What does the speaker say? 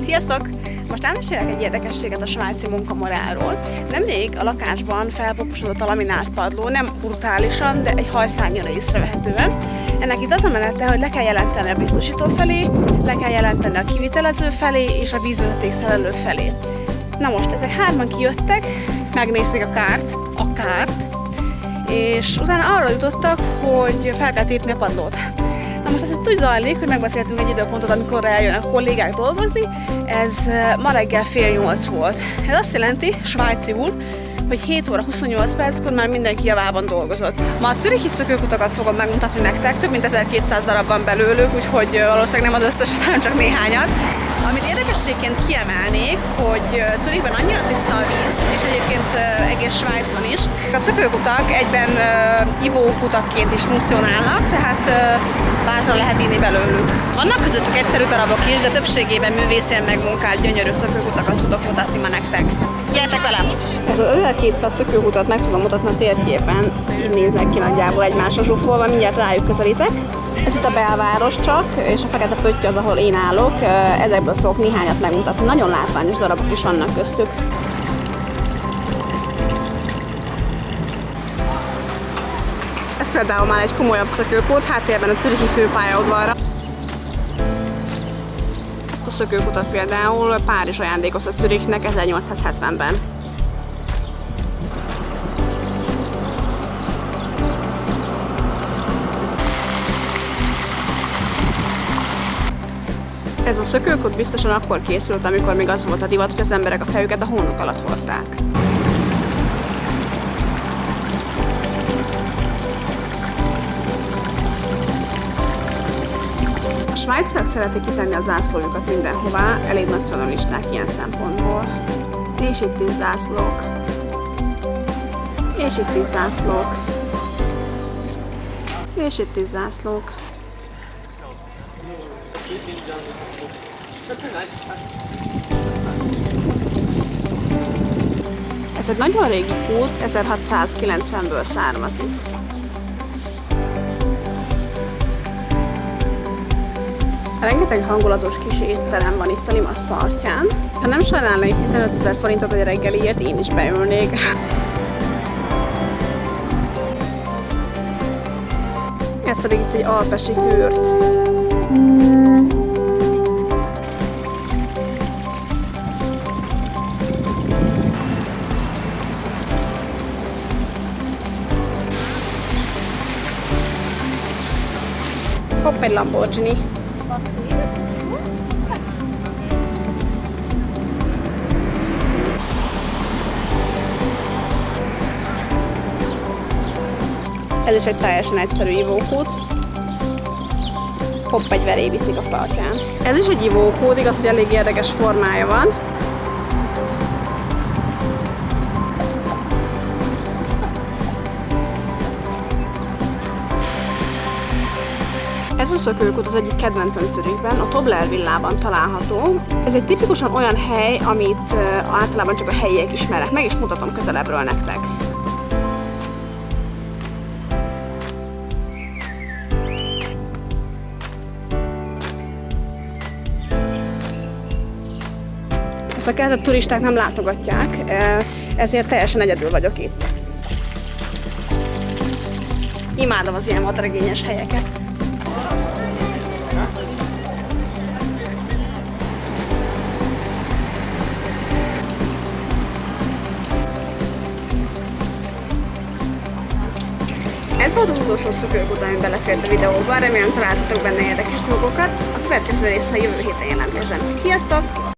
Sziasztok! Most elmesélek egy érdekességet a svájci munkamorálról. Nemrég a lakásban felpoposodott a laminált padló, nem brutálisan, de egy hajszárnyira észrevehetően. Ennek itt az a menete, hogy le kell jelenteni a biztosító felé, le kell jelenteni a kivitelező felé és a vízvezeték szerelő felé. Na most ezek hárman kijöttek, megnézték a kárt, és utána arra jutottak, hogy fel kell tépni a padlót. Na most ez úgy zajlik, hogy megbeszéltünk egy időpontot, amikor eljönnek a kollégák dolgozni, ez ma reggel 7:30 volt. Ez azt jelenti, svájciul, hogy 7 óra 28 perckor már mindenki javában dolgozott. Ma a zürichi szökőkutakat fogom megmutatni nektek, több mint 1200 darab van belőlük, úgyhogy valószínűleg nem az összeset, hanem csak néhányat. Amit érdekességként kiemelnék, hogy Zürichben annyira tiszta a víz, és egyébként egész Svájcban is. A szökőkutak egyben ivókutakként is funkcionálnak, tehát bátran lehet inni belőlük. Vannak közöttük egyszerű darabok is, de többségében művészien megmunkált gyönyörű szökőkutakat tudok mutatni ma nektek. Gyertek velem! Ez az 1200 szökőkutat meg tudom mutatni a térképen, így néznek ki nagyjából egymásra zsúfolva, mindjárt rájuk közelítek. Ez itt a belváros csak, és a fekete pötty az, ahol én állok. Ezekből fogok néhányat megmutatni. Nagyon látványos darabok is vannak köztük. Ez például már egy komolyabb szökőkút, háttérben a zürichi főpályaudvarra. Ezt a szökőkutat például Párizs ajándékozta Zürichnek 1870-ben. Ez a szökőkút biztosan akkor készült, amikor még az volt a divat, hogy az emberek a fejüket a hónuk alatt hordták. A svájciak szeretik kitenni a zászlójukat mindenhová, elég nacionalisták ilyen szempontból. És itt is zászlók. És itt is zászlók. És itt is zászlók. Ez egy nagyon régi kút, 1690-ből származik. Rengeteg hangulatos kis étterem van itt a Limasz partján. Ha nem sajnálnék 15 000 forintot egy reggeliért, én is beülnék. Ez pedig itt egy alpesi kürt. Hopp, egy Lamborghini. Ez is egy teljesen egyszerű ivókút. Hopp, egy veréb iszik a partján. Ez is egy ivókút, igaz, hogy elég érdekes formája van. Ez a szökőkút az egyik kedvencem Zürichben, a Tobler villában található. Ez egy tipikusan olyan hely, amit általában csak a helyiek ismernek. Meg is mutatom közelebbről nektek. Ezt a kertet turisták nem látogatják, ezért teljesen egyedül vagyok itt. Imádom az ilyen vadregényes helyeket. Ez volt az utolsó szökőkút, ami belefért a videóba, remélem találtatok benne érdekes dolgokat. A következő résszel jövő héten jelentkezem. Sziasztok!